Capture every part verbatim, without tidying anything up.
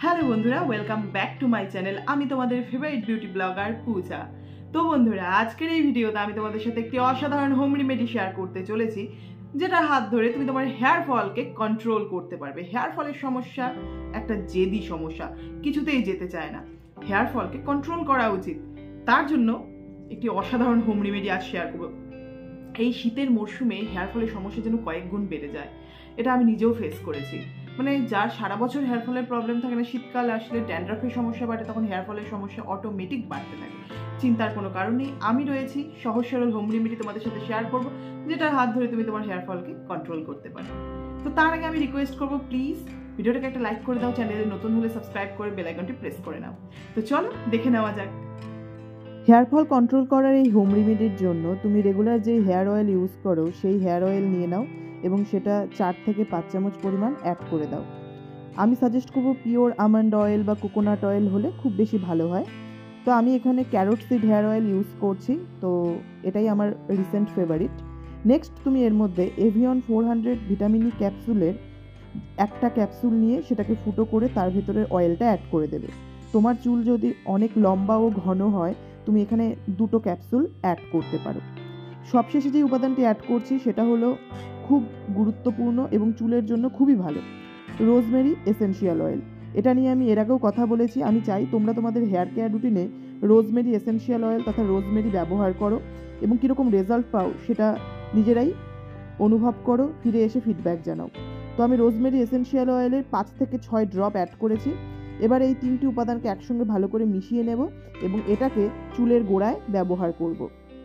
Hello বন্ধুরা, welcome back to my channel. আমি তোমাদের ফেভারিট বিউটি ব্লগার পূজা। তো বন্ধুরা, আজকের এই ভিডিওতে আমি তোমাদের সাথে একটি অসাধারণ হোম রেমেডি শেয়ার করতে চলেছি, যেটার হাত ধরে তুমি তোমার হেয়ার ফলকে কন্ট্রোল করতে পারবে। হেয়ার ফলের সমস্যা একটা জেদি সমস্যা, কিছুতেই যেতে চায় না। হেয়ার ফলকে কন্ট্রোল করা উচিত, তার জন্য একটি অসাধারণ হোম রেমেডি আজ শেয়ার করবো। এই শীতের মরশুমে হেয়ার ফলের সমস্যা যেন কয়েক গুণ বেড়ে যায়, এটা আমি নিজেও ফেস করেছি। মানে যার সারা বছর হেয়ার ফলের প্রবলেম থাকে না, শীতকাল আসলে ড্যান্ড্রাফের সমস্যা বাড়ে, তখন হেয়ার ফলের সমস্যা অটোমেটিক বাড়তে থাকে। চিন্তার কোনো কারণ নেই, আমি রয়েছি। সহজ সরল হোম রেমেডি তোমাদের সাথে শেয়ার করবো, যেটার হাত ধরে তুমি তোমার হেয়ার ফলকে কন্ট্রোল করতে পারো। তো তার আগে আমি রিকোয়েস্ট করবো, প্লিজ ভিডিওটাকে একটা লাইক করে দাও, চ্যানেলে নতুন হলে সাবস্ক্রাইব করে বেল আইকনটি প্রেস করে নাও। তো চলো দেখে নেওয়া যাক। হেয়ার ফল কন্ট্রোল করার এই হোম রেমেডির জন্য তুমি রেগুলার যে হেয়ার অয়েল ইউজ করো সেই হেয়ার অয়েল নিয়ে নাও এবং সেটা চার থেকে পাঁচ চামচ পরিমাণ অ্যাড করে দাও। আমি সাজেস্ট করবো পিওর আমন্ড অয়েল বা কোকোনাট অয়েল হলে খুব বেশি ভালো হয়। তো আমি এখানে carrot seed hair oil use করছি, তো এটাই আমার রিসেন্ট ফেভারিট। নেক্সট তুমি এর মধ্যে এভিয়ন ফোর হান্ড্রেড ভিটামিনি ক্যাপসুলের একটা ক্যাপসুল নিয়ে সেটাকে ফুটো করে তার ভেতরের অয়েলটা অ্যাড করে দেবে। তোমার চুল যদি অনেক লম্বা ও ঘন হয়, তুমি এখানে দুটো ক্যাপসুল অ্যাড করতে পারো। সবশেষে যে উপাদানটি অ্যাড করছি সেটা হলো খুব গুরুত্বপূর্ণ এবং চুলের জন্য খুবই ভালো, রোজমেরি এসেনশিয়াল অয়েল। এটা নিয়ে আমি এর আগেও কথা বলেছি। আমি চাই তোমরা তোমাদের হেয়ার কেয়ার রুটিনে রোজমেরি এসেনশিয়াল অয়েল তথা রোজমেরি ব্যবহার করো এবং কীরকম রেজাল্ট পাও সেটা নিজেরাই অনুভব করো, ফিরে এসে ফিডব্যাক জানাও। তো আমি রোজমেরি এসেনশিয়াল অয়েলের পাঁচ থেকে ছয় ড্রপ অ্যাড করেছি। এবার এই তিনটি উপাদানকে একসঙ্গে ভালো করে মিশিয়ে নেব এবং এটাকে চুলের গোড়ায় ব্যবহার করব।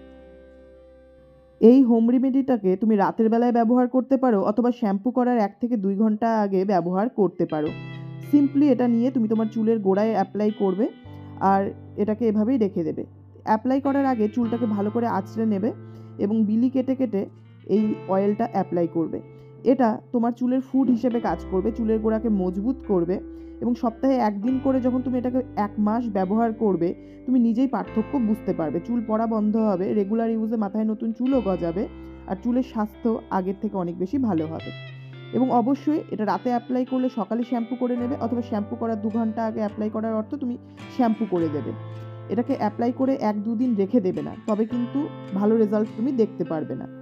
এই হোম রেমেডিটাকে তুমি রাতের বেলায় ব্যবহার করতে পারো অথবা শ্যাম্পু করার এক থেকে দুই ঘন্টা আগে ব্যবহার করতে পারো। সিম্পলি এটা নিয়ে তুমি তোমার চুলের গোড়ায় অ্যাপ্লাই করবে আর এটাকে এভাবেই রেখে দেবে। অ্যাপ্লাই করার আগে চুলটাকে ভালো করে আঁচড়ে নেবে এবং বিলি কেটে কেটে এই অয়েলটা অ্যাপ্লাই করবে। এটা তোমার চুলের ফুড হিসেবে কাজ করবে, চুলের গোড়াকে মজবুত করবে এবং সপ্তাহে একদিন করে যখন তুমি এটাকে এক মাস ব্যবহার করবে, তুমি নিজেই পার্থক্য বুঝতে পারবে। চুল পড়া বন্ধ হবে, রেগুলার ইউজে মাথায় নতুন চুলও গজাবে আর চুলের স্বাস্থ্য আগের থেকে অনেক বেশি ভালো হবে। এবং অবশ্যই এটা রাতে অ্যাপ্লাই করলে সকালে শ্যাম্পু করে নেবে, অথবা শ্যাম্পু করার দু ঘন্টা আগে অ্যাপ্লাই করার অর্থ তুমি শ্যাম্পু করে দেবে। এটাকে অ্যাপ্লাই করে এক দুদিন রেখে দেবে না, তবে কিন্তু ভালো রেজাল্ট তুমি দেখতে পারবে না।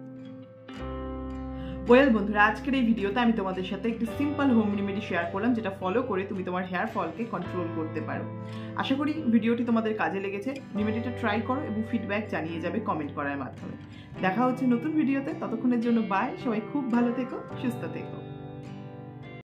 ওয়েল বন্ধুরা, আজকের এই ভিডিওতে আমি তোমাদের সাথে একটি সিম্পল হোম রেমেডি শেয়ার করলাম, যেটা ফলো করে তুমি তোমার হেয়ার ফলকে কন্ট্রোল করতে পারো। আশা করি ভিডিওটি তোমাদের কাজে লেগেছে। রেমেডিটা ট্রাই করো এবং ফিডব্যাক জানিয়ে যাবে কমেন্ট করার মাধ্যমে। দেখা হচ্ছে নতুন ভিডিওতে, ততক্ষণের জন্য বাই। সবাই খুব ভালো থেকো, সুস্থ থেকো।